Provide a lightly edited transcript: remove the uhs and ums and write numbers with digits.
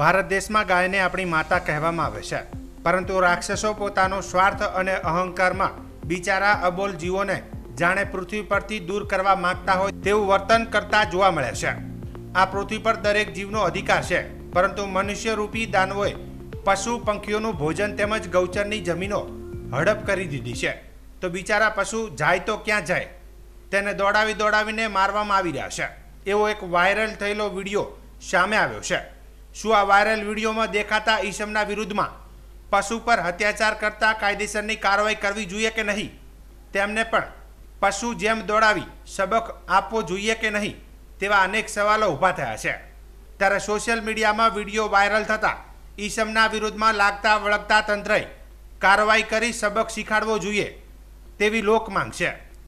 ભારત દેશમાં ગાયને આપણી માતા કહેવામાં આવે છે, પરંતુ રાક્ષસો પોતાનો સ્વાર્થ અને અહંકારમાં બિચારા અબોલ જીવોને જાણે પૃથ્વી પરથી દૂર કરવા માંગતા હોય તેવું વર્તન કરતા જોવા મળે છે। આ પૃથ્વી પર દરેક જીવનો અધિકાર છે, પરંતુ મનુષ્યરૂપી દાનવોએ પશુ પંખીઓનું ભોજન તેમજ ગૌચરની જમીનો હડપ કરી દીધી છે। તો બિચારા પશુ જાય તો ક્યાં જાય, તેને દોડાવીને મારવામાં આવી રહ્યા છે। એવો એક વાયરલ થયેલો વિડીયો સામે આવ્યો છે। શું આ વાયરલ વિડીયોમાં દેખાતા ઈસમના વિરુદ્ધમાં પશુ પર અત્યાચાર કરતા કાયદેસરની કાર્યવાહી કરવી જોઈએ કે નહીં, તેમને પણ પશુ જેમ દોડાવી સબક આપવો જોઈએ કે નહીં, તેવા અનેક સવાલો ઊભા થયા છે। ત્યારે સોશિયલ મીડિયામાં વિડીયો વાયરલ થતાં ઈસમના વિરુદ્ધમાં લાગતા વળગતા તંત્રએ કાર્યવાહી કરી સબક શીખવાડવો જોઈએ તેવી લોક માંગ છે।